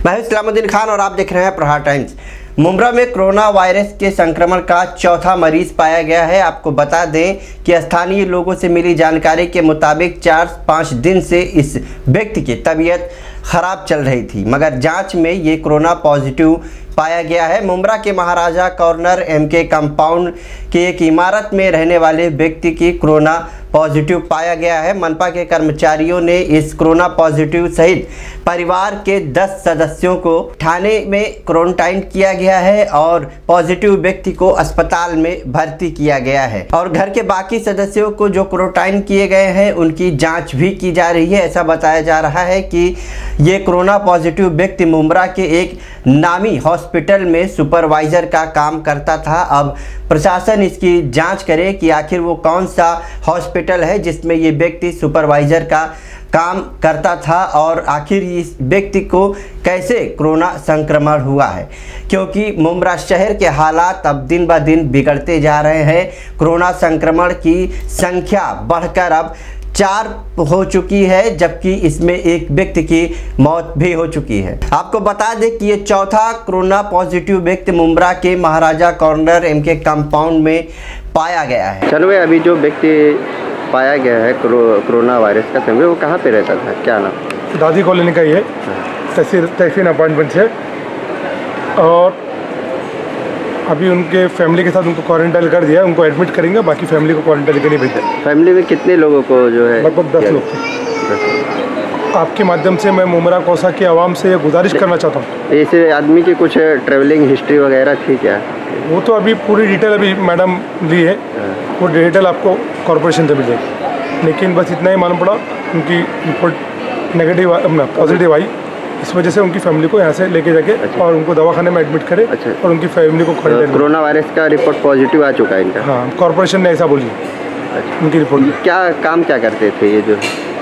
मैं इस्लामुद्दीन खान और आप देख रहे हैं प्रहार टाइम्स। मुंब्रा में कोरोना वायरस के संक्रमण का चौथा मरीज पाया गया है। आपको बता दें कि स्थानीय लोगों से मिली जानकारी के मुताबिक 4-5 दिन से इस व्यक्ति की तबीयत खराब चल रही थी, मगर जांच में ये कोरोना पॉजिटिव पाया गया है। मुंब्रा के महाराजा कॉर्नर MK कंपाउंड की एक इमारत में रहने वाले व्यक्ति की कोरोना पॉजिटिव पाया गया है। मनपा के कर्मचारियों ने इस कोरोना पॉजिटिव सहित परिवार के 10 सदस्यों को थाने में क्वारंटाइन किया गया है और पॉजिटिव व्यक्ति को अस्पताल में भर्ती किया गया है और घर के बाकी सदस्यों को जो क्वारंटाइन किए गए हैं उनकी जांच भी की जा रही है। ऐसा बताया जा रहा है कि ये कोरोना पॉजिटिव व्यक्ति मुंब्रा के एक नामी हॉस्पिटल में सुपरवाइजर का काम करता था। अब प्रशासन इसकी जांच करे कि आखिर वो कौन सा हॉस्पिटल है जिसमें ये व्यक्ति सुपरवाइजर का काम करता था और आखिर इस व्यक्ति को कैसे कोरोना संक्रमण हुआ है, क्योंकि मुंब्रा शहर के हालात अब दिन ब दिन बिगड़ते जा रहे हैं। कोरोना संक्रमण की संख्या बढ़कर अब 4 हो चुकी है, जबकि इसमें एक व्यक्ति की मौत भी हो चुकी है। आपको बता दें कि ये चौथा कोरोना पॉजिटिव व्यक्ति मुंब्रा के महाराजा कॉर्नर MK कंपाउंड में पाया गया है। चलो, अभी जो व्यक्ति पाया गया है कोरोना वायरस का संक्रमण, वो कहाँ पे रहता था, क्या नाम? दादी कॉलोनी का ही है, तहसील अपार्टमेंट है। और अभी उनके फैमिली के साथ उनको क्वारंटाइन कर दिया है, उनको एडमिट करेंगे, बाकी फैमिली को क्वारंटाइन के लिए भेज देंगे। फैमिली में कितने लोगों को जो है? लगभग 10 लोग थे। आपके माध्यम से मैं मुंब्रा कौसा की आवाम से गुजारिश करना चाहता हूँ, ऐसे आदमी की कुछ ट्रैवलिंग हिस्ट्री वगैरह थी क्या? वो तो अभी पूरी डिटेल अभी मैडम ली है, वो डिटेल आपको कॉर्पोरेशन से मिलेगी, लेकिन बस इतना ही मालूम पड़ा उनकी रिपोर्ट नेगेटिव पॉजिटिव आई, इस वजह से उनकी फैमिली को यहाँ से लेके जाके और उनको दवाखाने में एडमिट करे और उनकी फैमिली को कोरोना वायरस का रिपोर्ट पॉजिटिव आ चुका है इनका? हाँ, कॉर्पोरेशन ने ऐसा बोली उनकी रिपोर्ट। क्या काम क्या करते थे ये जो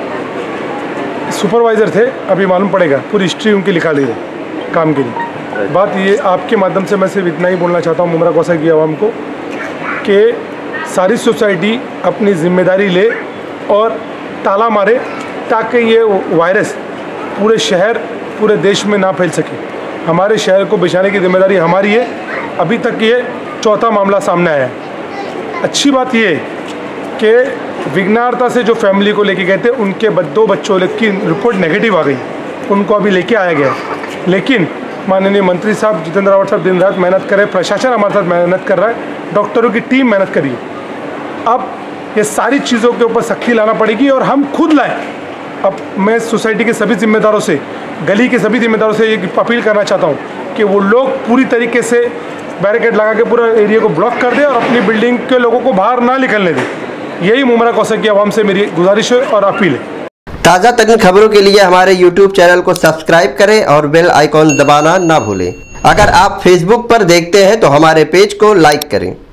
सुपरवाइज़र थे? अभी मालूम पड़ेगा, पूरी हिस्ट्री उनकी लिखा ली है काम के लिए। बात ये आपके माध्यम से मैं सिर्फ इतना ही बोलना चाहता हूँ मुंब्रा कौसा की आवाम को कि सारी सोसाइटी अपनी जिम्मेदारी ले और ताला मारे ताकि ये वायरस पूरे शहर पूरे देश में ना फैल सके। हमारे शहर को बचाने की जिम्मेदारी हमारी है। अभी तक ये चौथा मामला सामने आया है। अच्छी बात ये कि विघ्नार्ता से जो फैमिली को लेके गए थे उनके 2 बच्चों की रिपोर्ट नेगेटिव आ गई, उनको अभी लेके आया गया। लेकिन माननीय मंत्री साहब जितेंद्र रावत साहब दिन रात मेहनत कर रहे हैं, प्रशासन हमारे साथ मेहनत कर रहा है, डॉक्टरों की टीम मेहनत कर रही है। अब ये सारी चीज़ों के ऊपर सख्ती लाना पड़ेगी और हम खुद लाएं। अब मैं सोसाइटी के सभी जिम्मेदारों से, गली के सभी जिम्मेदारों से ये अपील करना चाहता हूँ कि वो लोग पूरी तरीके से बैरिकेड लगा के पूरा एरिया को ब्लॉक कर दें और अपनी बिल्डिंग के लोगों को बाहर ना निकलने दें। यही मुंब्रा कौसा की आवाम से मेरी गुजारिश है और अपील है। ताज़ा तरीन खबरों के लिए हमारे YouTube चैनल को सब्सक्राइब करें और बेल आइकॉन दबाना ना भूलें। अगर आप Facebook पर देखते हैं तो हमारे पेज को लाइक करें।